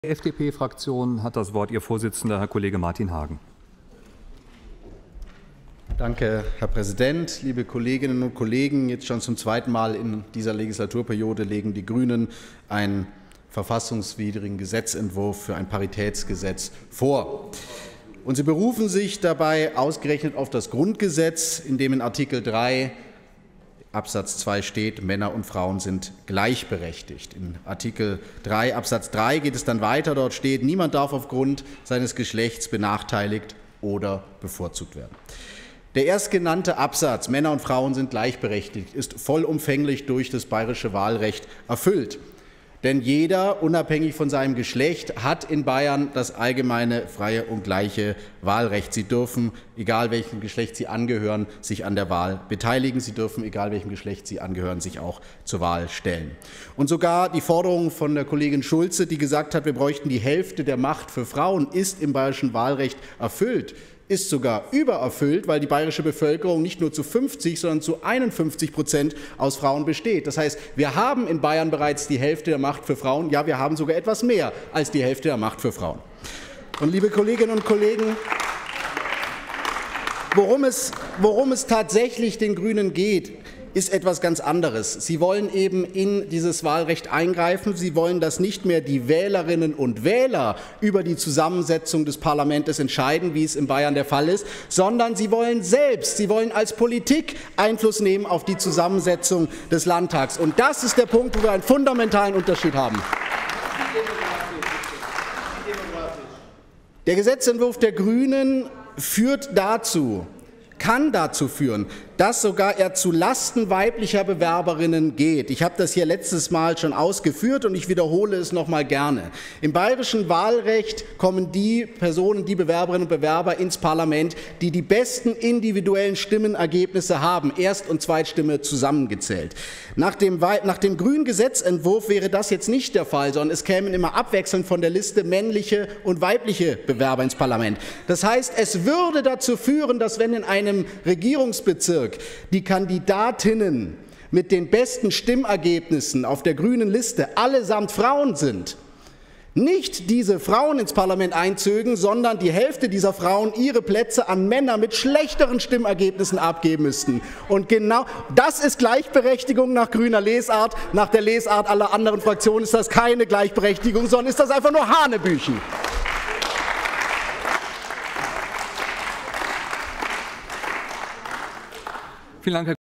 Die FDP-Fraktion hat das Wort Ihr Vorsitzender, Herr Kollege Martin Hagen. Danke, Herr Präsident. Liebe Kolleginnen und Kollegen, jetzt schon zum zweiten Mal in dieser Legislaturperiode legen die Grünen einen verfassungswidrigen Gesetzentwurf für ein Paritätsgesetz vor. Und sie berufen sich dabei ausgerechnet auf das Grundgesetz, in dem in Artikel 3 Absatz 2 steht, Männer und Frauen sind gleichberechtigt. In Artikel 3 Absatz 3 geht es dann weiter, dort steht, niemand darf aufgrund seines Geschlechts benachteiligt oder bevorzugt werden. Der erstgenannte Absatz, Männer und Frauen sind gleichberechtigt, ist vollumfänglich durch das bayerische Wahlrecht erfüllt. Denn jeder, unabhängig von seinem Geschlecht, hat in Bayern das allgemeine, freie und gleiche Wahlrecht. Sie dürfen, egal welchem Geschlecht sie angehören, sich an der Wahl beteiligen. Sie dürfen, egal welchem Geschlecht sie angehören, sich auch zur Wahl stellen. Und sogar die Forderung von der Kollegin Schulze, die gesagt hat, wir bräuchten die Hälfte der Macht für Frauen, ist im bayerischen Wahlrecht erfüllt. Ist sogar übererfüllt, weil die bayerische Bevölkerung nicht nur zu 50, sondern zu 51% aus Frauen besteht. Das heißt, wir haben in Bayern bereits die Hälfte der Macht für Frauen. Ja, wir haben sogar etwas mehr als die Hälfte der Macht für Frauen. Und liebe Kolleginnen und Kollegen, worum es tatsächlich den Grünen geht, ist etwas ganz anderes. Sie wollen eben in dieses Wahlrecht eingreifen. Sie wollen, dass nicht mehr die Wählerinnen und Wähler über die Zusammensetzung des Parlaments entscheiden, wie es in Bayern der Fall ist, sondern sie wollen selbst, sie wollen als Politik Einfluss nehmen auf die Zusammensetzung des Landtags. Und das ist der Punkt, wo wir einen fundamentalen Unterschied haben. Der Gesetzentwurf der Grünen kann dazu führen, dass sogar er zu Lasten weiblicher Bewerberinnen geht. Ich habe das hier letztes Mal schon ausgeführt und ich wiederhole es noch mal gerne. Im bayerischen Wahlrecht kommen die Personen, die Bewerberinnen und Bewerber ins Parlament, die die besten individuellen Stimmenergebnisse haben, Erst- und Zweitstimme zusammengezählt. Nach dem grünen Gesetzentwurf wäre das jetzt nicht der Fall, sondern es kämen immer abwechselnd von der Liste männliche und weibliche Bewerber ins Parlament. Das heißt, es würde dazu führen, dass wenn in einem Regierungsbezirk die Kandidatinnen mit den besten Stimmergebnissen auf der grünen Liste allesamt Frauen sind, nicht diese Frauen ins Parlament einzögen, sondern die Hälfte dieser Frauen ihre Plätze an Männer mit schlechteren Stimmergebnissen abgeben müssten. Und genau das ist Gleichberechtigung nach grüner Lesart. Nach der Lesart aller anderen Fraktionen ist das keine Gleichberechtigung, sondern ist das einfach nur Hanebüchen. Vielen Dank, Herr